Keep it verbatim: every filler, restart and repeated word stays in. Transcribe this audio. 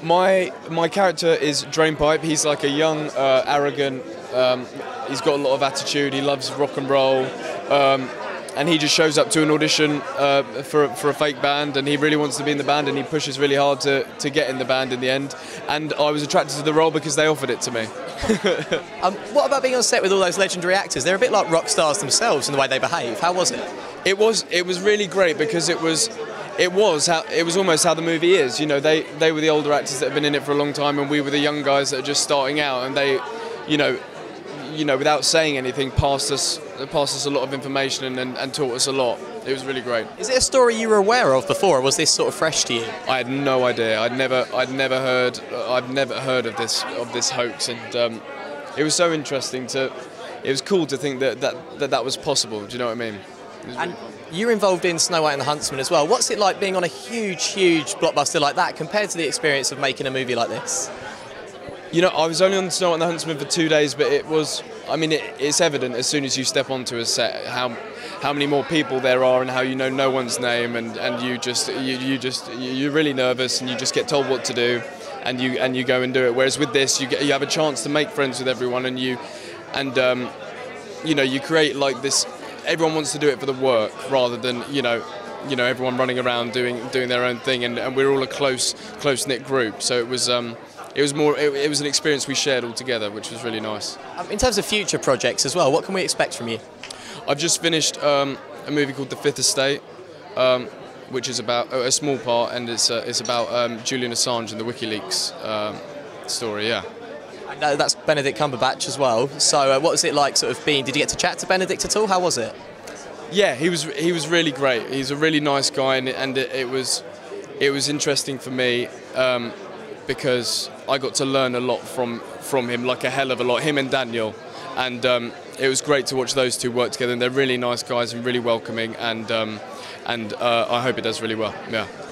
My my character is Drainpipe. He's like a young, uh, arrogant. Um, he's got a lot of attitude. He loves rock and roll, um, and he just shows up to an audition uh, for for a fake band, and he really wants to be in the band, and he pushes really hard to to get in the band in the end. And I was attracted to the role because they offered it to me. um, what about being on set with all those legendary actors? They're a bit like rock stars themselves in the way they behave. How was it? It was it was really great because it was. It was how it was almost how the movie is. You know, they they were the older actors that have been in it for a long time, and we were the young guys that are just starting out. And they, you know, you know, without saying anything, passed us passed us a lot of information and, and, and taught us a lot. It was really great. Is it a story you were aware of before, or was this sort of fresh to you? I had no idea. I'd never I'd never heard I'd never heard of this of this hoax, and um, it was so interesting to. It was cool to think that that that, that was possible. Do you know what I mean? And you're involved in Snow White and the Huntsman as well. What's it like being on a huge, huge blockbuster like that compared to the experience of making a movie like this? You know, I was only on Snow White and the Huntsman for two days, but it was, I mean, it, it's evident as soon as you step onto a set how how many more people there are and how you know no one's name, and, and you just, you, you just, you're really nervous and you just get told what to do and you and you go and do it. Whereas with this, you get, you have a chance to make friends with everyone, and you, and um, you know, you create like this. Everyone wants to do it for the work rather than you know, you know everyone running around doing doing their own thing, and, and we're all a close close knit group. So it was um, it was more it, it was an experience we shared all together, which was really nice. Um, in terms of future projects as well, what can we expect from you? I've just finished um, a movie called The Fifth Estate, um, which is about a small part, and it's uh, it's about um, Julian Assange and the WikiLeaks um, story. Yeah. No, that's Benedict Cumberbatch as well. So, uh, what was it like, sort of being? Did you get to chat to Benedict at all? How was it? Yeah, he was he was really great. He's a really nice guy, and, and it, it was it was interesting for me um, because I got to learn a lot from from him, like a hell of a lot. Him and Daniel, and um, it was great to watch those two work together. And they're really nice guys and really welcoming, and um, and uh, I hope it does really well. Yeah.